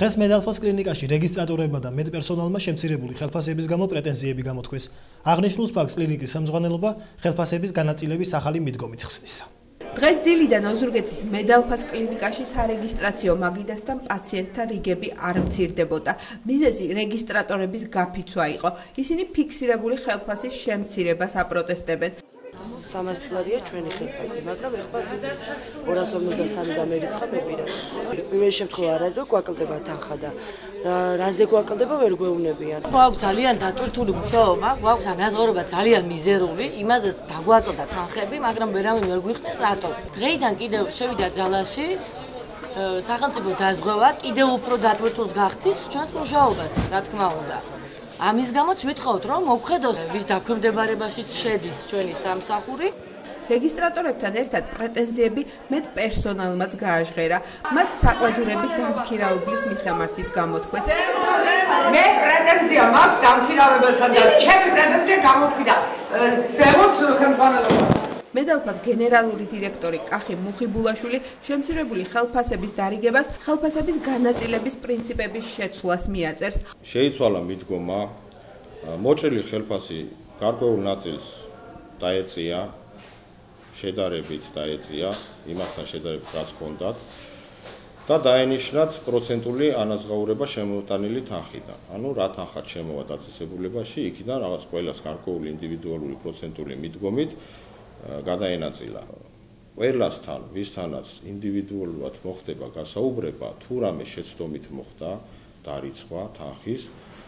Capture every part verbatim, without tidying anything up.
დღეს მედალფას კლინიკაში რეგისტრატორებმა და მედპერსონალმა შემცირებული ხელფასების გამო პრეტენზიები გამოთქვეს. აღნიშნულ ფაქტს კლინიკის ხელმძღვანელობა ხელფასების განაწილების ახალი მიდგომით ხსნის. დღეს დილიდან ოზურგეთის მედალფას კლინიკაში სარეგისტრაციო მაგიდასთან პაციენტთა რიგები არ მცირდებოდა. მიზეზი რეგისტრატორების გაფიცვა იყო. ისინი ფიქსირებული ხელფასის შემცირებას აპროტესტებენ. სამასი ლარია ჩვენი ხელფასი, მაგრამ ეხლა ორას ორმოცდასამი და მერიცხა მეპირა. პირველ შემთხვევაში არ არის რომ გვაკლდება თანხა და რაზე გვაკლდება ვერ გვეუბნებიან. გვაქვს ძალიან დატვირთული მუშაობა, გვაქვს ანაზღაურება ძალიან მიზერული, იმაზეც დაგვაკლდა თანხები, მაგრამ ვერავინ ვერ გვიხსნის რატო. დღეიდან კიდევ შევიდა ძალაში სახელმწიფო დაზღვევა კიდევ უფრო დატვირთულს გახდის ჩვენს მუშაობას, რა თქმა უნდა. ამის გამოც ვითხოვთ რომ მოგხედოს ვის დაქვემდებარებაშიც შედის ჩვენი სამსახური. რეგისტრატორებთან ერთად პრეტენზიები მედპერსონალმაც გააჟღერა. მათ საყვედურები დამქირავებლის მისამართით გამოთქვეს. მე პრეტენზია მაქვს დამქირავებელთან და ჩემი პრეტენზია გამოთქვიდა ზემოთ ხელმძღვანელობას. მედალფას გენერალური დირექტორი კახი მუხიბულაშვილი შემცირებული ხელფასების დარიგებას ხელფასების განაწილების პრინციპების შეცვლას მიაწერს. შეიცვალა მიდგომა, მოჭრილი ხელფასი გარკვეულ ნაწილს დაეწია, შედარებით დაეწია, იმასთან შედარებით რაც ჰქონდათ და დაენიშნათ პროცენტული ანაზღაურება შემოტანილი თანხიდან. ანუ რა თანხად შემოვა დაწესებულებაში, იქიდან რაღაც ყველას გარკვეული ინდივიდუალური პროცენტული მიდგომით გადაენაწილა. ყველასთან, ვისთანაც ინდივიდუალურად მოხდება გასაუბრება, თუ რამე შეცდომით მოხდა დარიცხვა თანხის,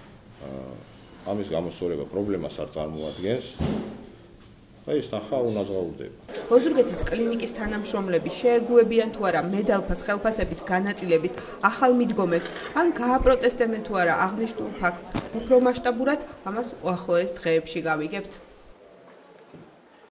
ამის გამოსწორება პრობლემას არ წარმოადგენს. და ის თანხა უნაზღაურდება. ოზურგეთის კლინიკის თანამშრომლები შეეგუებიან თუ არა მედალფას ხელფასების განაწილების ახალ მიდგომებს, ან გააპროტესტებენ თუ არა აღნიშნულ ფაქტს. უფრო მასშტაბურად ამას უახლოეს დღეებში გავიგებთ.